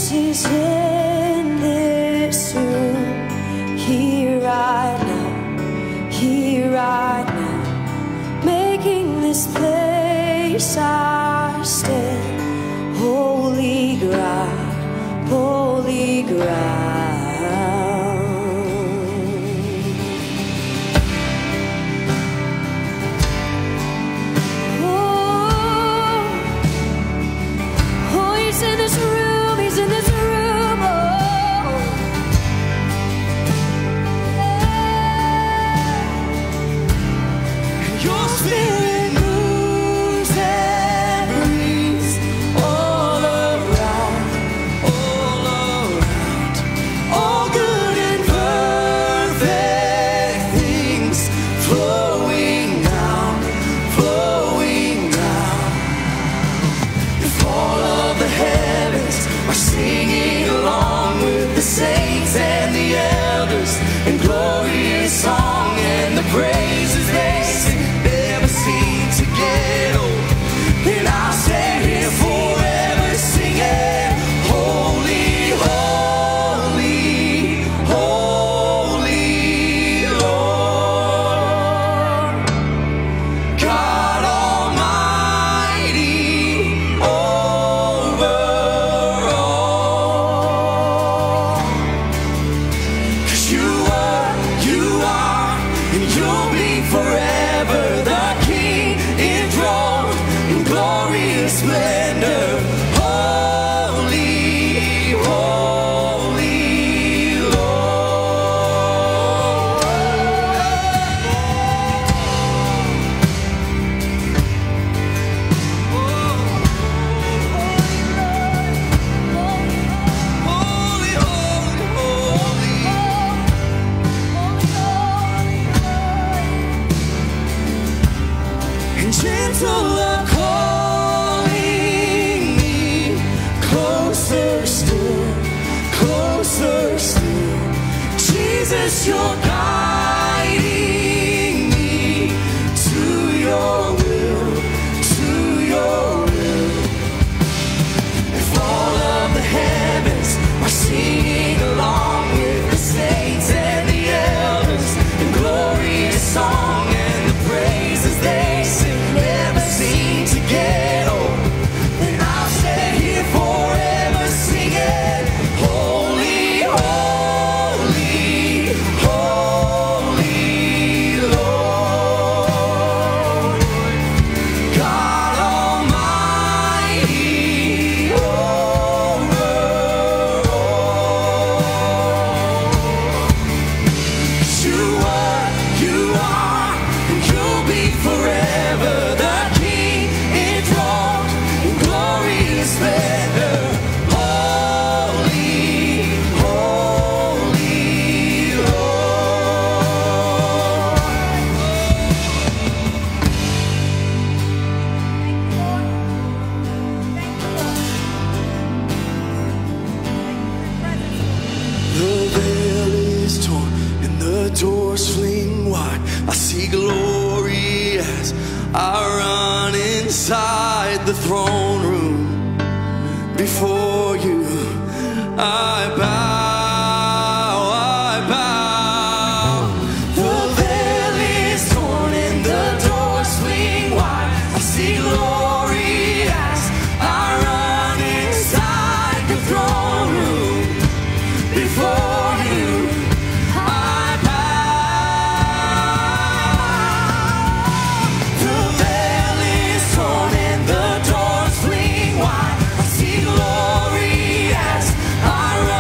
He's in this room, here right now, making this place our stand. Holy ground, holy ground. Oh, he's in this room, he's in this room. Your spirit moves and breathes all around, all good and perfect things flowing down, flowing down. If all of the heavens are singing along with the saints and the elders in glorious song and the praises they sing never seem to get old, then I'll stay here forever singing, holy, holy, holy Lord, God Almighty over all. 'Cause you are, and you'll be forever the King enthroned in glorious splendor. Holy, holy Lord. Holy, holy, holy. And gentle love calling me closer still, closer still. Jesus, you're guiding me to your will, to your will. If all of the heavens are singing along with the saints and the elders in glorious song and the praises they sing never seem to get old, then I'll stay here forever singing, holy, holy, holy Lord, God Almighty over all. 'Cause you are, and you'll be forever the King enthroned in glorious splendor. Holy, holy Lord. The veil is torn and the doors fling wide. I see glory as I run inside the throne room. Before you, I bow, I bow. The veil is torn and the doors swing wide. I see glory as I run inside the throne room. Before you, I bow. The veil is torn and the doors swing wide. I see glory as I run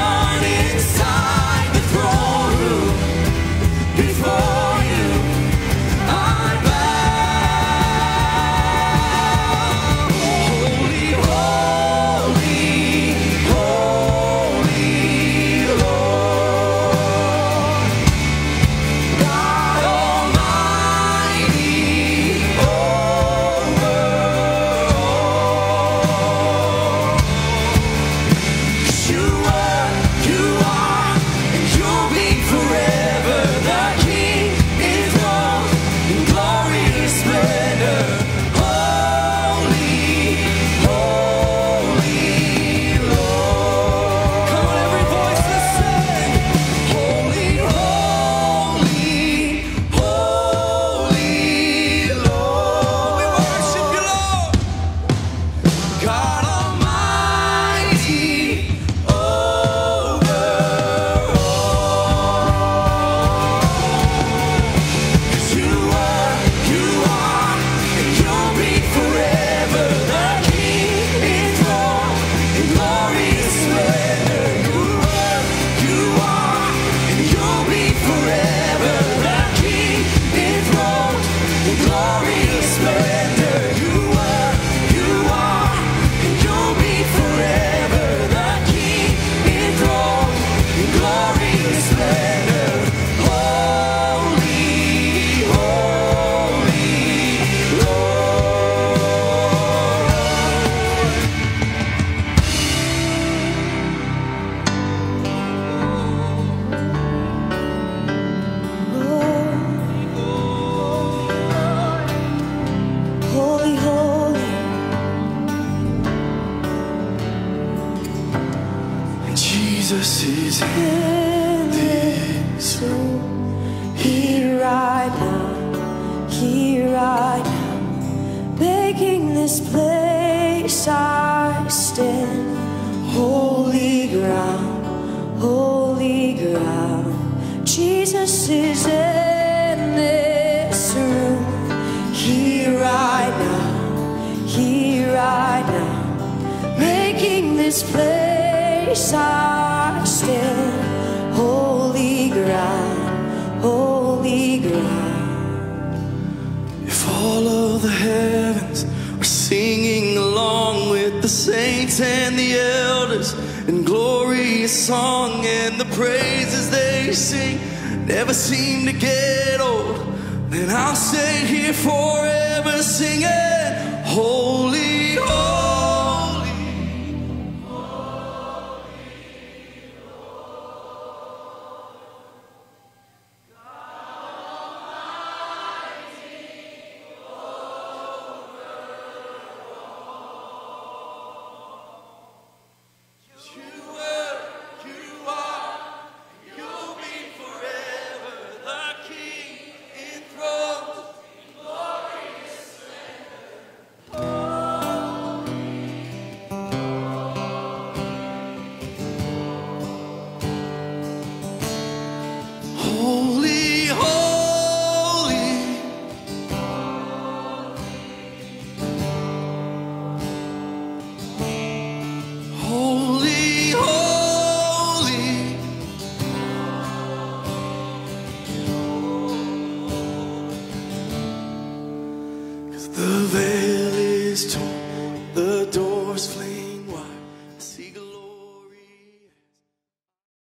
is in this room. Here right now, here right now, making this place I stand. Holy ground, holy ground. Jesus is in this room. Here right now, here right now, making this place I stand. Holy ground, holy ground. If all of the heavens are singing along with the saints and the elders, and glorious song and the praises they sing never seem to get old, then I'll stay here forever singing, holy